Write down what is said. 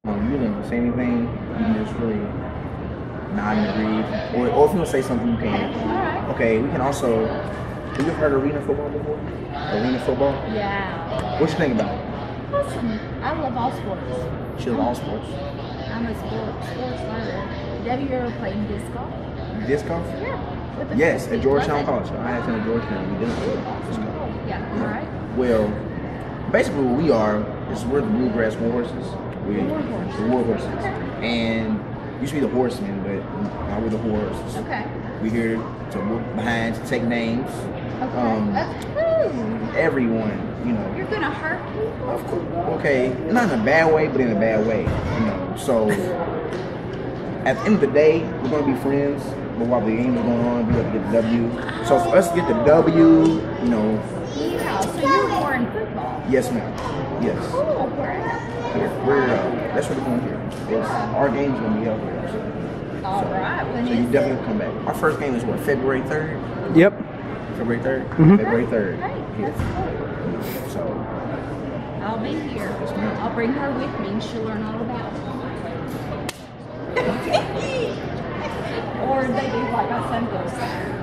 You didn't say anything. You can just really nod and agree, or if you want to say something, you can. Alright. Okay, we can also. Have you ever heard of arena football before? Arena football? Yeah. What you think about it? Awesome. I love all sports. She loves all sports. I'm a sports learner. Have you ever played disc golf? Disc golf? Yeah. With the Yes, frisbee. at Georgetown Love it. College. I attended Georgetown. We did disc golf. Yeah. All right. Well, basically what we are is we're the Bluegrass Warhorses. We're the Warhorses. And used to be the Horsemen, but now we're the Warhorses. Okay. We're here to look behind, to take names. Okay. That's cool. Everyone, you know. You're gonna hurt people. Of course. Okay, not in a bad way, but in a bad way. You know. So at the end of the day, we're gonna be friends. But while the game is going on, we have to get the W. So for us to get the W, you know. Yeah. So you're more in football. Yes, ma'am. Yes. Cool. Where at? Here, that's what we're doing here. Our game's gonna be up here. All right. When So is you it? definitely come back. Our first game is what, February 3rd? Yep. February 3rd? Mhm. February 3rd. Great. That's cool. So, I'll be here. ma'am. I'll bring her with me and she'll learn all about it. Or they do like a Sunday.